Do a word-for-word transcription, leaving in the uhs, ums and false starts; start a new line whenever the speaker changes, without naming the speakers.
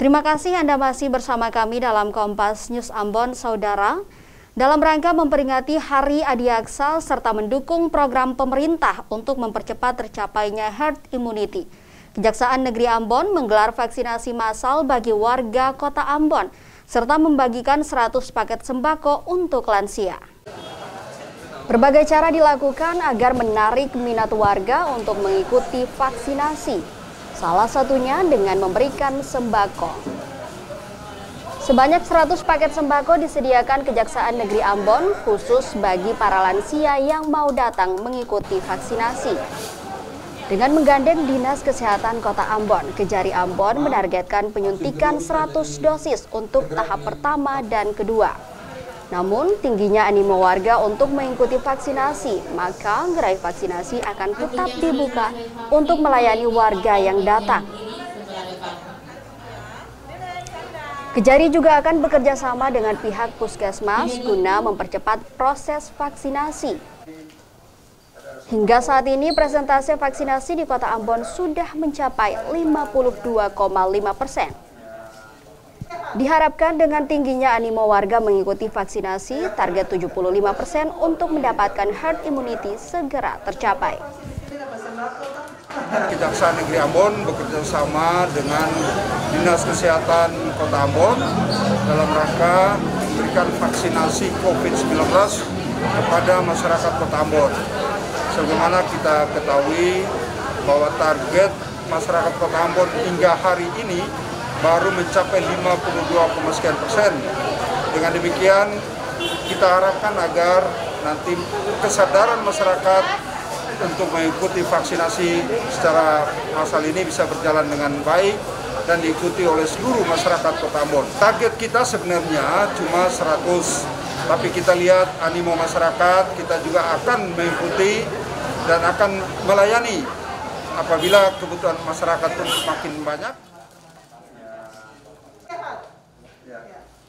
Terima kasih Anda masih bersama kami dalam Kompas News Ambon, Saudara. Dalam rangka memperingati Hari Adiaksa serta mendukung program pemerintah untuk mempercepat tercapainya herd immunity, Kejaksaan Negeri Ambon menggelar vaksinasi massal bagi warga Kota Ambon serta membagikan seratus paket sembako untuk lansia. Berbagai cara dilakukan agar menarik minat warga untuk mengikuti vaksinasi. Salah satunya dengan memberikan sembako. Sebanyak seratus paket sembako disediakan Kejaksaan Negeri Ambon khusus bagi para lansia yang mau datang mengikuti vaksinasi. Dengan menggandeng Dinas Kesehatan Kota Ambon, Kejari Ambon menargetkan penyuntikan seratus dosis untuk tahap pertama dan kedua. Namun, tingginya animo warga untuk mengikuti vaksinasi, maka gerai vaksinasi akan tetap dibuka untuk melayani warga yang datang. Kejari juga akan bekerja sama dengan pihak puskesmas guna mempercepat proses vaksinasi. Hingga saat ini, presentase vaksinasi di Kota Ambon sudah mencapai lima puluh dua koma lima persen. Diharapkan dengan tingginya animo warga mengikuti vaksinasi, target tujuh puluh lima persen untuk mendapatkan herd immunity segera tercapai.
Kejaksaan Negeri Ambon bekerja sama dengan Dinas Kesehatan Kota Ambon dalam rangka memberikan vaksinasi COVID sembilan belas kepada masyarakat Kota Ambon. Sebagaimana kita ketahui bahwa target masyarakat Kota Ambon hingga hari ini baru mencapai lima puluh dua, sekian persen. Dengan demikian, kita harapkan agar nanti kesadaran masyarakat untuk mengikuti vaksinasi secara massal ini bisa berjalan dengan baik dan diikuti oleh seluruh masyarakat Kota Ambon. Target kita sebenarnya cuma seratus, tapi kita lihat animo masyarakat, kita juga akan mengikuti dan akan melayani apabila kebutuhan masyarakat pun semakin banyak.